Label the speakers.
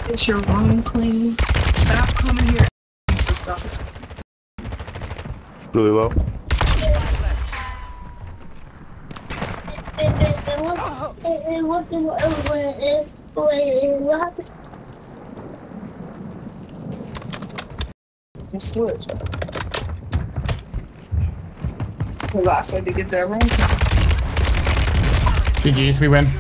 Speaker 1: Get your room clean. Stop coming here for stuff.
Speaker 2: Really low.
Speaker 1: Switch. Cause I said to get that room.
Speaker 3: GG's, we win.